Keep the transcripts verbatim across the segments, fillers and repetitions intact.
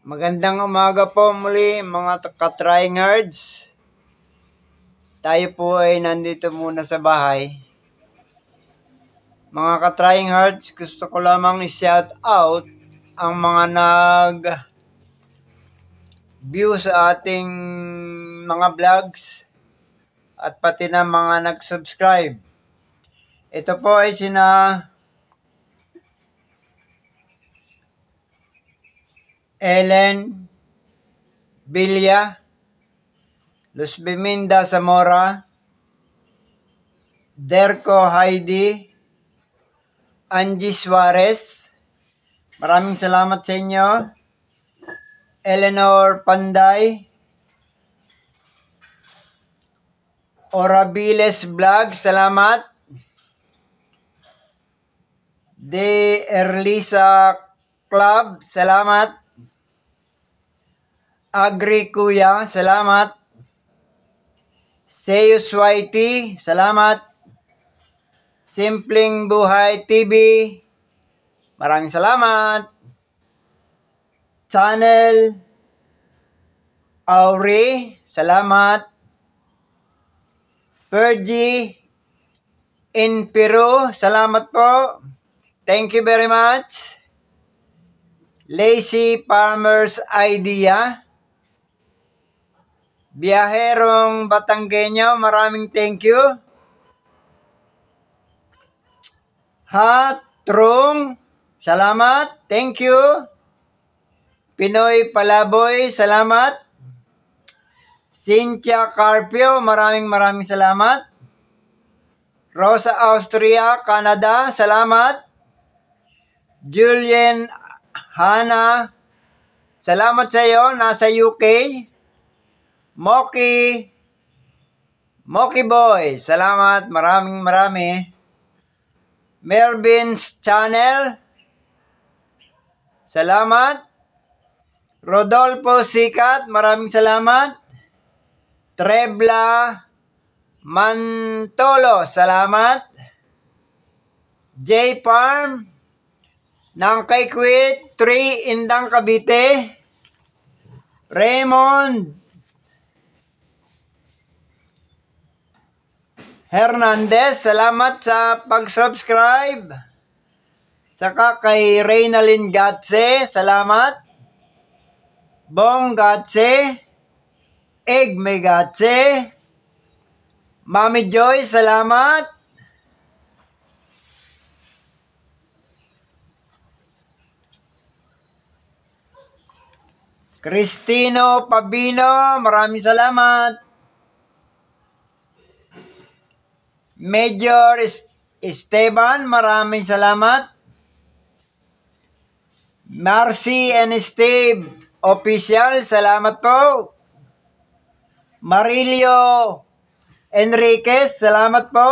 Magandang umaga po muli mga ka-trying hards. Tayo po ay nandito muna sa bahay. Mga ka-trying hards, gusto ko lamang i-shout out ang mga nag-view sa ating mga vlogs at pati na mga nag-subscribe. Ito po ay sina Ellen Villa, Luz Biminda Zamora, Derko Heidi, Angie Suarez. Maraming salamat sa inyo. Eleanor Panday, Orabiles Vlog, salamat. De Erlisa Club, salamat. Agri Kuya, salamat. Seus Whitey, salamat. Simpleng Buhay T V, maraming salamat. Channel Auri, salamat. Pergy in Peru, salamat po. Thank you very much. Lazy Farmers Idea, Biyaherong Batanggenyo, maraming thank you. Hatrong, salamat, thank you. Pinoy Palaboy, salamat. Cynthia Carpio, maraming maraming salamat. Rosa Austria, Canada, salamat. Julian Hana, salamat sa iyo, nasa U K. Moki, Moki Boy, salamat, maraming marami. Mervin's Channel, salamat. Rodolfo Sikat, maraming salamat. Trebla Mantolo, salamat. J Farm ng Kaikwit, three Indang Cavite. Raymond Hernandez, salamat sa pag-subscribe. Saka kay Reynalyn Gatse, salamat. Bong Gatse, Egg May Gatse, Mami Joy, salamat. Cristino Pabino, maraming salamat. Major Esteban, maraming salamat. Marcy and Steve Official, salamat po. Marilio Enriquez, salamat po.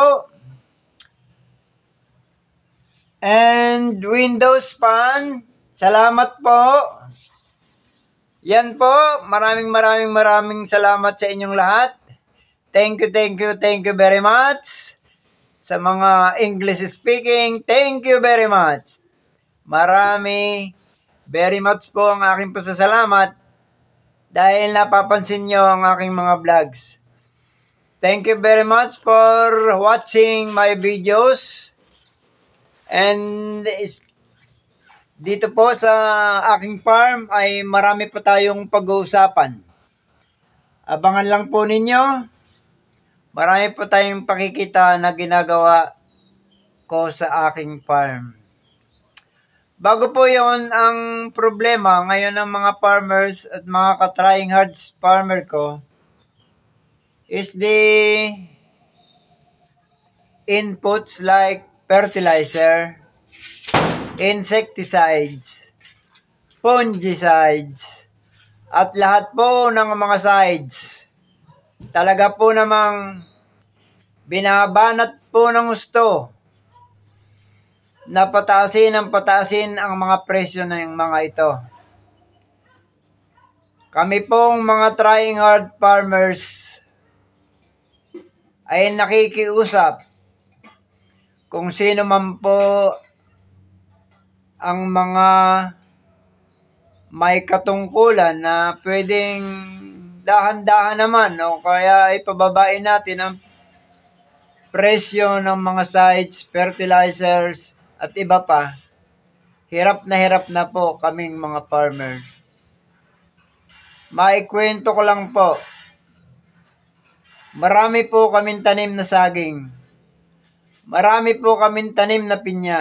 And Windows Pan, salamat po. Yan po, maraming maraming maraming salamat sa inyong lahat. Thank you, thank you, thank you very much. Sa mga English speaking, thank you very much. Marami, very much po ang aking pasasalamat dahil napapansin nyo ang aking mga vlogs. Thank you very much for watching my videos. And dito po sa aking farm ay marami pa tayong pag-uusapan. Abangan lang po ninyo. Marami po tayong pakikita na ginagawa ko sa aking farm. Bago po yon ang problema ngayon ng mga farmers at mga ka-trying hards farmer ko is the inputs like fertilizer, insecticides, fungicides, at lahat po ng mga sides. Talaga po namang binabanat po ng gusto na pataasin ang pataasin ang mga presyo ng mga ito. Kami pong mga trying hard farmers ay nakikiusap kung sino man po ang mga may katungkulan na pwedeng dahan-dahan naman o kaya ipababain natin ang presyo ng mga sites, fertilizers at iba pa, hirap na hirap na po kaming mga farmers. Maikwento ko lang po, marami po kaming tanim na saging. Marami po kaming tanim na pinya.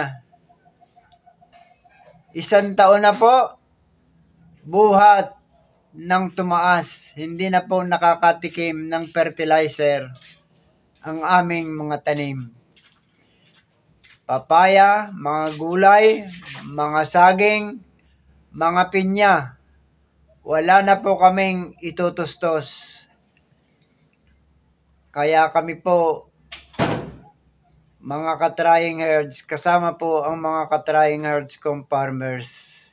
Isang taon na po, buhat ng tumaas. Hindi na po nakakatikim ng fertilizer ang aming mga tanim. Papaya, mga gulay, mga saging, mga pinya. Wala na po kaming itutustos. Kaya kami po, mga ka-trying herds, kasama po ang mga ka-trying herds kong farmers.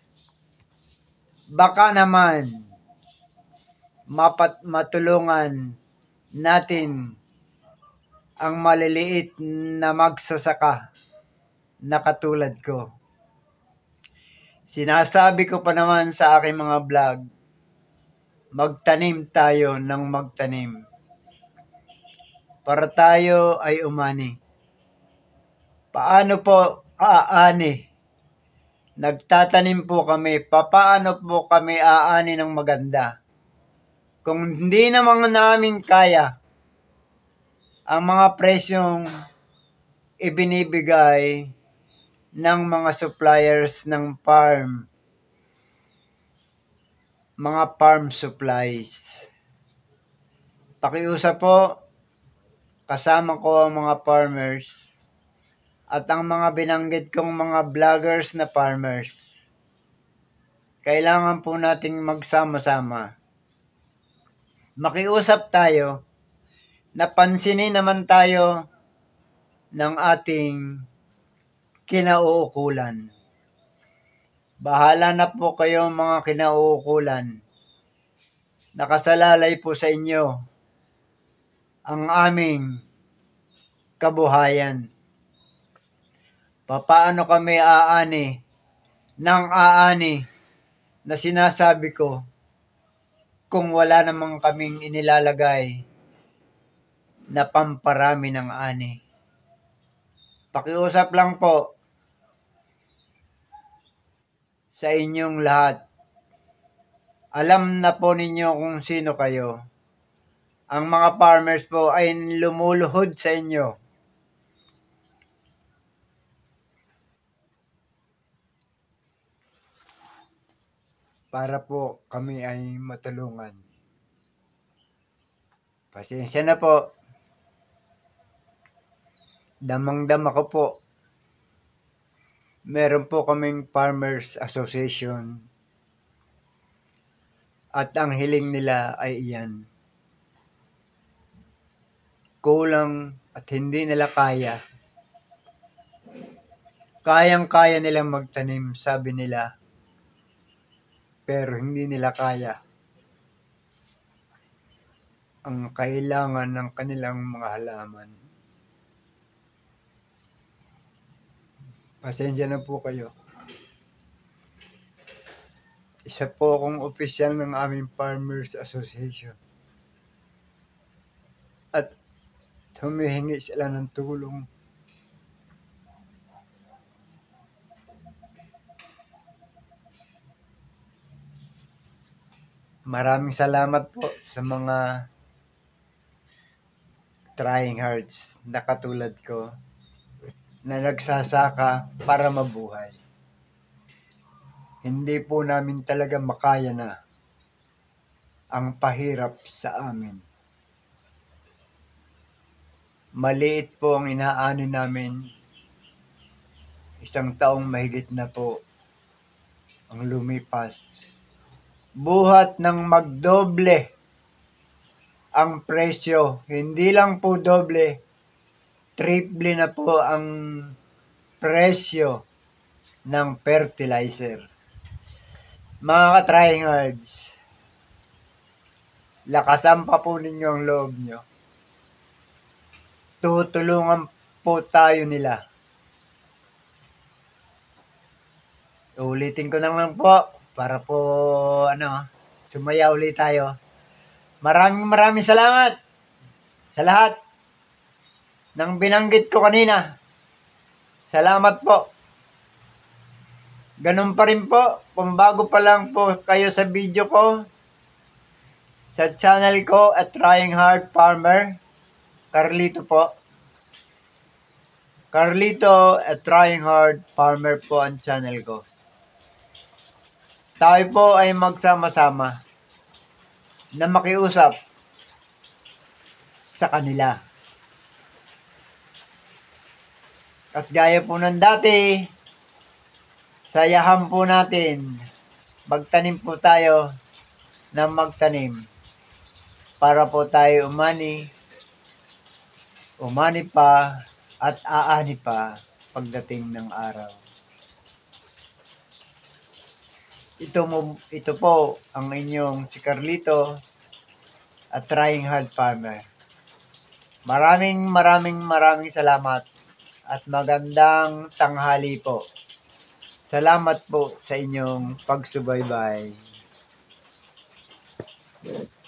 Baka naman, mapat matulungan natin ang maliliit na magsasaka na katulad ko. Sinasabi ko pa naman sa aking mga vlog, magtanim tayo ng magtanim para tayo ay umani. Paano po aani? Nagtatanim po kami. Paano po kami aani ng maganda? Kung hindi naman namin kaya ang mga presyong ibinibigay ng mga suppliers ng farm, mga farm supplies. Pakiusap po, kasama ko ang mga farmers at ang mga binanggit kong mga vloggers na farmers. Kailangan po nating magsama-sama. Makiusap tayo, napansinin naman tayo ng ating kinauukulan. Bahala na po kayo mga kinauukulan. Nakasalalay po sa inyo ang aming kabuhayan. Paano kami aani ng aani na sinasabi ko kung wala namang kaming inilalagay na pamparami ng ani. Pakiusap lang po sa inyong lahat. Alam na po ninyo kung sino kayo. Ang mga farmers po ay lumuluhod sa inyo. Para po kami ay matulungan. Pasensya na po. Damang-dama ko po. Meron po kaming Farmers Association. At ang hiling nila ay iyan. Kulang at hindi nila kaya. Kayang-kaya nilang magtanim, sabi nila. Pero hindi nila kaya ang kailangan ng kanilang mga halaman. Pasensya na po kayo. Isa po akong opisyal ng aming Farmers Association. At humihingi sila ng tulong. Maraming salamat po sa mga trying hearts na katulad ko na nagsasaka para mabuhay. Hindi po namin talaga makaya na ang pahirap sa amin. Maliit po ang inaani namin. Isang taong mahigit na po ang lumipas. Buhat ng magdoble ang presyo. Hindi lang po doble, triple na po ang presyo ng fertilizer. Mga ka-trying herds, lakasan pa po ninyo ang loob nyo. Tutulungan po tayo nila. Ulitin ko na lang po. para po ano, sumaya ulit tayo. Maraming maraming salamat sa lahat ng binanggit ko kanina. Salamat po. Ganun pa rin po, kung bago pa lang po kayo sa video ko, sa channel ko at Trying Hard Farmer, Carlito po. Carlito at Trying Hard Farmer po ang channel ko. Tayo po ay magsama-sama na makiusap sa kanila. At gaya po ng dati, sayahan po natin, magtanim po tayo ng magtanim para po tayo umani, umani pa at aani pa pagdating ng araw. Ito, mo, ito po ang inyong si Carlito at Trying Hard Farmer. Maraming maraming maraming salamat at magandang tanghali po. Salamat po sa inyong pagsubaybay.